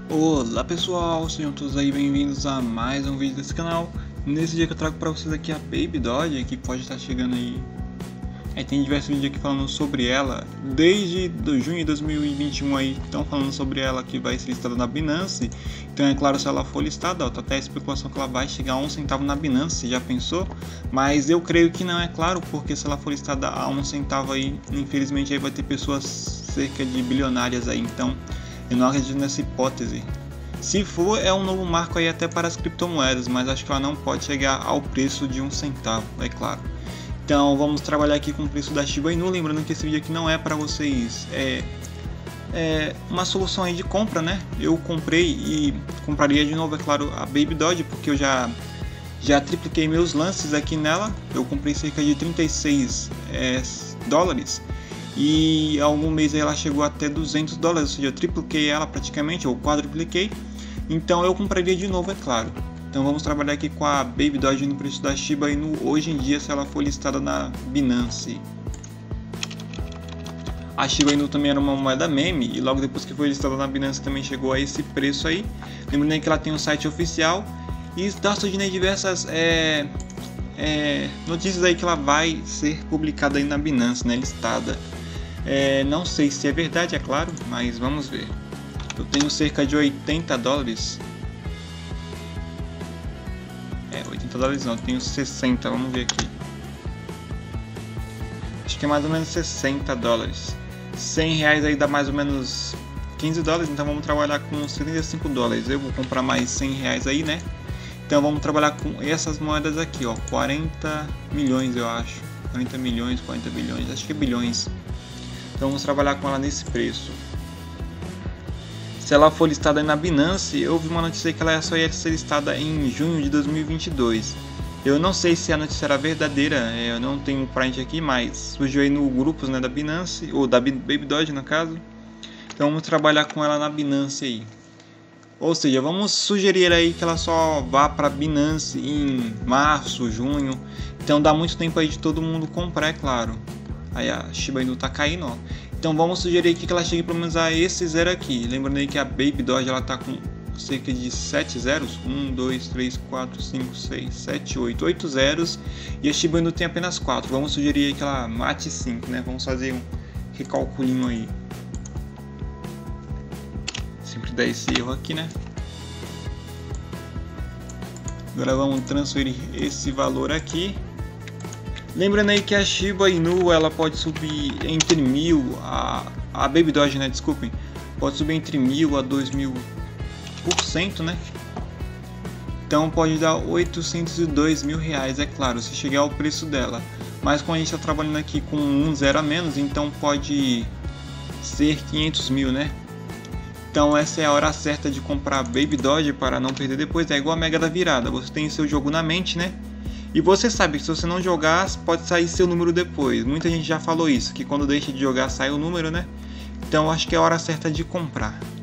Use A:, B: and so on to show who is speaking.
A: Olá pessoal, sejam todos aí bem-vindos a mais um vídeo desse canal. Nesse dia que eu trago pra vocês aqui a Baby Doge, que pode estar chegando aí. Tem diversos vídeos aqui falando sobre ela. Desde junho de 2021 aí estão falando sobre ela, que vai ser listada na Binance. Então é claro, se ela for listada, ó, tá até a especulação que ela vai chegar a 1 centavo na Binance, já pensou? Mas eu creio que não, é claro, porque se ela for listada a 1 centavo aí, infelizmente aí vai ter pessoas cerca de bilionárias aí, então eu não acredito nessa hipótese. Se for, é um novo marco aí até para as criptomoedas, mas acho que ela não pode chegar ao preço de 1 centavo, é claro. Então vamos trabalhar aqui com o preço da Shiba Inu, lembrando que esse vídeo aqui não é para vocês, é uma solução aí de compra, né? Eu comprei e compraria de novo, é claro, a Baby Doge, porque eu já tripliquei meus lances aqui nela. Eu comprei cerca de 36 dólares. E há algum mês ela chegou até 200 dólares, ou seja, eu tripliquei ela praticamente, ou quadrupliquei. Então eu compraria de novo, é claro. Então vamos trabalhar aqui com a Baby Doge no preço da Shiba Inu hoje em dia, se ela for listada na Binance. A Shiba Inu também era uma moeda meme, e logo depois que foi listada na Binance também chegou a esse preço aí. Lembrando aí que ela tem um site oficial e está surgindo aí diversas notícias aí que ela vai ser publicada aí na Binance, né, listada. Não sei se é verdade, é claro, mas vamos ver. Eu tenho cerca de 80 dólares. 80 dólares não, eu tenho 60, vamos ver aqui. Acho que é mais ou menos 60 dólares. 100 reais aí dá mais ou menos 15 dólares, então vamos trabalhar com 75 dólares. Eu vou comprar mais 100 reais aí, né? Então vamos trabalhar com essas moedas aqui, ó, 40 milhões eu acho. 40 milhões, 40 bilhões, acho que é bilhões. Então vamos trabalhar com ela nesse preço. Se ela for listada na Binance, eu vi uma notícia que ela só ia ser listada em junho de 2022. Eu não sei se a notícia era verdadeira, eu não tenho print aqui, mas surgiu aí no grupos, né, da Binance, ou da Baby Doge no caso. Então vamos trabalhar com ela na Binance aí. Ou seja, vamos sugerir aí que ela só vá para Binance em março, junho. Então dá muito tempo aí de todo mundo comprar, é claro. Aí a Shiba Inu tá caindo, ó. Então vamos sugerir aqui que ela chegue pelo menos a esse zero aqui. Lembrando aí que a Baby Doge ela tá com cerca de 7 zeros. 1, 2, 3, 4, 5, 6, 7, 8 zeros. E a Shiba Inu tem apenas 4. Vamos sugerir aí que ela mate 5, né? Vamos fazer um recalculinho aí. Sempre dá esse erro aqui, né? Agora vamos transferir esse valor aqui. Lembrando aí que a Shiba Inu ela pode subir entre 1000 a Baby Doge, né, desculpem, pode subir entre 1000 a 2000%, né? Então pode dar 802 mil reais, é claro, se chegar ao preço dela. Mas como a gente está trabalhando aqui com um zero a menos, então pode ser 500 mil, né? Então essa é a hora certa de comprar Baby Doge para não perder depois. É igual a Mega da Virada, você tem seu jogo na mente, né? E você sabe que se você não jogar, pode sair seu número depois. Muita gente já falou isso, que quando deixa de jogar sai o número, né? Então acho que é a hora certa de comprar.